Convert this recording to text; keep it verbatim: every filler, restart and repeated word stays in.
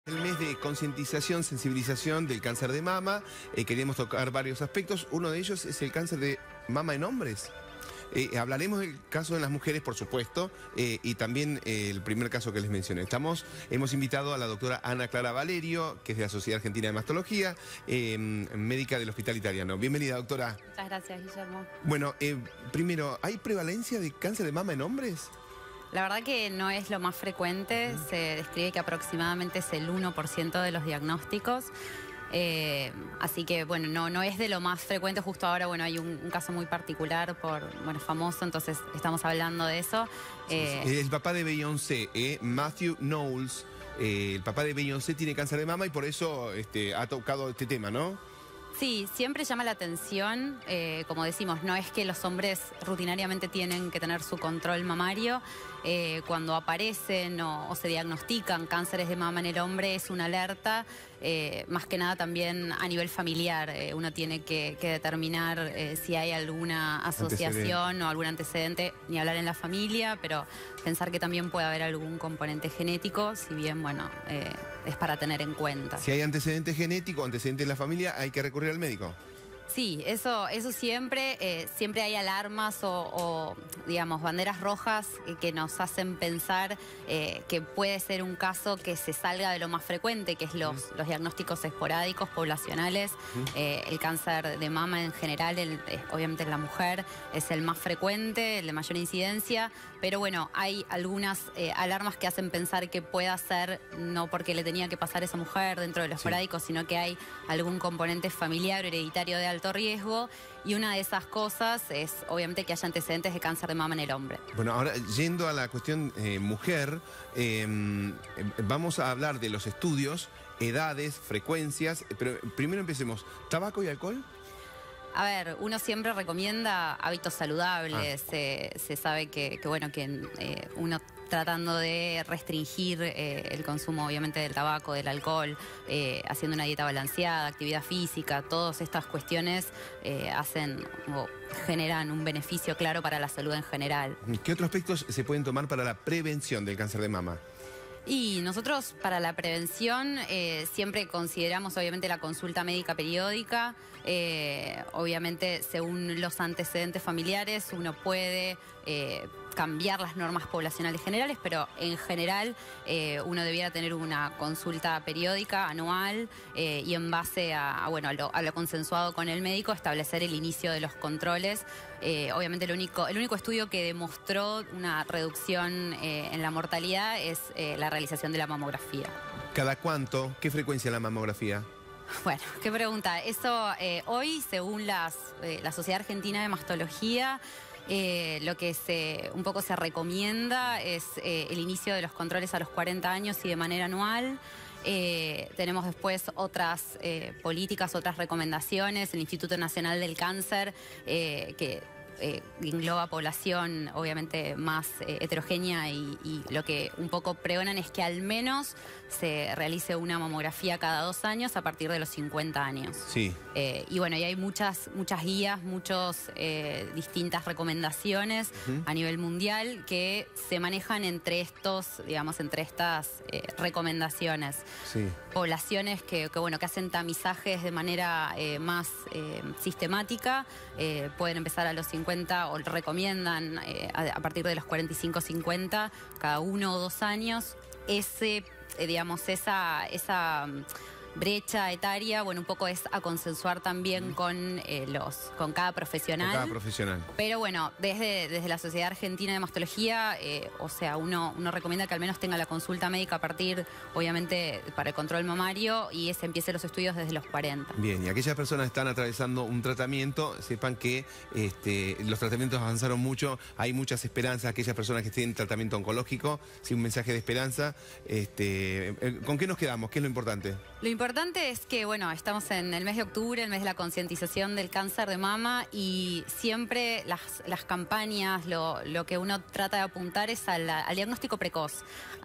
El mes de concientización, sensibilización del cáncer de mama, eh, queríamos tocar varios aspectos. Uno de ellos es el cáncer de mama en hombres. Eh, hablaremos del caso de las mujeres, por supuesto, eh, y también eh, el primer caso que les mencioné. Estamos, hemos invitado a la doctora Ana Clara Valerio, que es de la Sociedad Argentina de Mastología, eh, médica del Hospital Italiano. Bienvenida, doctora. Muchas gracias, Guillermo. Bueno, eh, primero, ¿hay prevalencia de cáncer de mama en hombres? La verdad que no es lo más frecuente, se describe que aproximadamente es el uno por ciento de los diagnósticos, eh, así que bueno, no, no es de lo más frecuente. Justo ahora bueno, hay un, un caso muy particular, por bueno, famoso, entonces estamos hablando de eso. Eh, el papá de Beyoncé, eh, Matthew Knowles, eh, el papá de Beyoncé tiene cáncer de mama y por eso este, ha tocado este tema, ¿no? Sí, siempre llama la atención, eh, como decimos, no es que los hombres rutinariamente tienen que tener su control mamario. Eh, cuando aparecen o, o se diagnostican cánceres de mama en el hombre es una alerta, eh, más que nada también a nivel familiar. Eh, uno tiene que, que determinar eh, si hay alguna asociación o algún antecedente, ni hablar en la familia, pero pensar que también puede haber algún componente genético, si bien, bueno, eh, es para tener en cuenta. Si hay antecedente genético, antecedente en la familia, hay que recurrir al médico. Sí, eso, eso siempre, eh, siempre hay alarmas o, o, digamos, banderas rojas que, que nos hacen pensar eh, que puede ser un caso que se salga de lo más frecuente, que es los, mm. los diagnósticos esporádicos, poblacionales. Mm. Eh, el cáncer de mama en general, el, eh, obviamente en la mujer, es el más frecuente, el de mayor incidencia, pero bueno, hay algunas eh, alarmas que hacen pensar que pueda ser, no porque le tenía que pasar a esa mujer dentro de lo esporádico, sí. sino que hay algún componente familiar o hereditario de alto riesgo, y una de esas cosas es obviamente que haya antecedentes de cáncer de mama en el hombre. Bueno, ahora yendo a la cuestión eh, mujer, eh, vamos a hablar de los estudios, edades, frecuencias, pero primero empecemos. ¿Tabaco y alcohol? A ver, uno siempre recomienda hábitos saludables, ah. eh, se sabe que, que bueno, que eh, uno tratando de restringir eh, el consumo obviamente del tabaco, del alcohol, eh, haciendo una dieta balanceada, actividad física, todas estas cuestiones eh, hacen o generan un beneficio claro para la salud en general. ¿Qué otros aspectos se pueden tomar para la prevención del cáncer de mama? Y nosotros para la prevención eh, siempre consideramos obviamente la consulta médica periódica, eh, obviamente según los antecedentes familiares uno puede eh, cambiar las normas poblacionales generales, pero en general eh, uno debiera tener una consulta periódica, anual, eh, y en base a, a, bueno, a, lo, a lo consensuado con el médico establecer el inicio de los controles. Eh, obviamente el único, el único estudio que demostró una reducción eh, en la mortalidad es eh, la realización de la mamografía. ¿Cada cuánto? ¿Qué frecuencia la mamografía? Bueno, qué pregunta. Eso eh, hoy, según las, eh, la Sociedad Argentina de Mastología, Eh, lo que se, un poco se recomienda es eh, el inicio de los controles a los cuarenta años y de manera anual. Eh, tenemos después otras eh, políticas, otras recomendaciones. El Instituto Nacional del Cáncer, eh, que eh, engloba población obviamente más eh, heterogénea y, y lo que un poco pregonan es que al menos se realice una mamografía cada dos años a partir de los cincuenta años. Sí. Eh, y bueno, y hay muchas, muchas guías, muchas eh, distintas recomendaciones uh-huh. a nivel mundial que se manejan entre estos, digamos, entre estas eh, recomendaciones. Sí. Poblaciones que, que, bueno, que hacen tamizajes de manera eh, más eh, sistemática, eh, pueden empezar a los cincuenta o recomiendan eh, a, a partir de los cuarenta y cinco, cincuenta, cada uno o dos años. Ese, eh, digamos, esa... esa brecha etaria, bueno, un poco es a consensuar también mm. con eh, los con cada profesional. Con cada profesional. Pero bueno, desde, desde la Sociedad Argentina de Mastología, eh, o sea, uno, uno recomienda que al menos tenga la consulta médica a partir, obviamente, para el control mamario y se empiece los estudios desde los cuarenta. Bien, y aquellas personas que están atravesando un tratamiento, sepan que este, los tratamientos avanzaron mucho, hay muchas esperanzas, aquellas personas que estén en tratamiento oncológico, sí, un mensaje de esperanza. Este, ¿Con qué nos quedamos? ¿Qué es lo importante? Lo importante importante es que, bueno, estamos en el mes de octubre, el mes de la concientización del cáncer de mama, y siempre las, las campañas, lo, lo que uno trata de apuntar es al, al diagnóstico precoz.